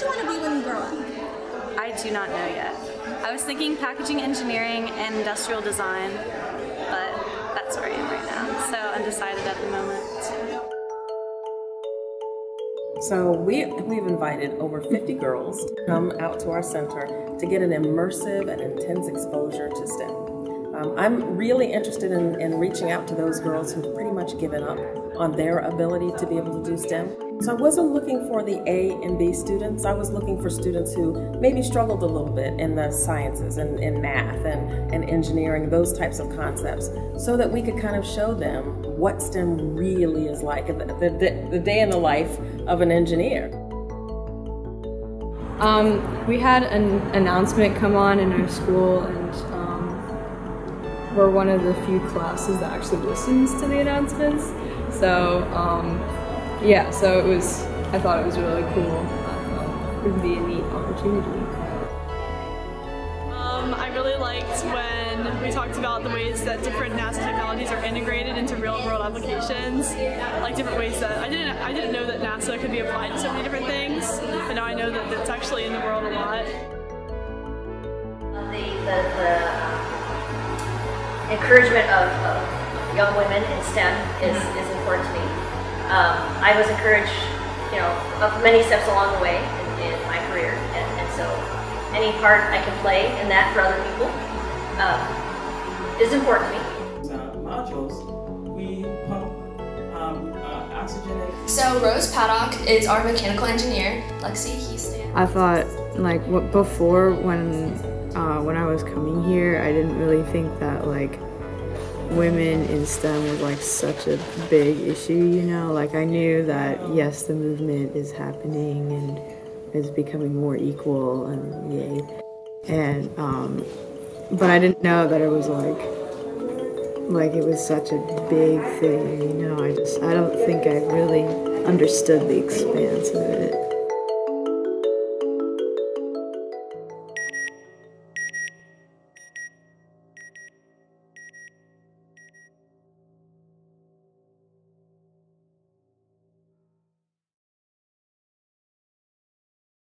you want to be when you grow up? I do not know yet. I was thinking packaging engineering and industrial design, but that's where I am right now, so undecided at the moment. So we've invited over 50 girls to come out to our center to get an immersive and intense exposure to STEM. I'm really interested in reaching out to those girls who've pretty much given up on their ability to be able to do STEM. So I wasn't looking for the A and B students. I was looking for students who maybe struggled a little bit in the sciences and in math and engineering, those types of concepts, so that we could kind of show them what STEM really is like, the day in the life of an engineer. We had an announcement come on in our school, and we're one of the few classes that actually listens to the announcements. So yeah, so I thought it was really cool. It would be a neat opportunity. I really liked when we talked about the ways that different NASA technologies are integrated into real-world applications, like different ways that I didn't know that NASA could be applied to so many different things, but now I know that it's actually in the world a lot. The encouragement of young women in STEM is important to me. I was encouraged, you know, of many steps along the way in my career, and so any part I can play in that for other people is important to me. Modules, we pump oxygenate. So Rose Paddock is our mechanical engineer. Lexi Houston. I thought, like, before when I was coming here, I didn't really think that like women in STEM was like such a big issue, you know? Like, I knew that yes, the movement is happening and is becoming more equal, and yay. And but I didn't know that it was like it was such a big thing, you know? I don't think I really understood the expanse of it.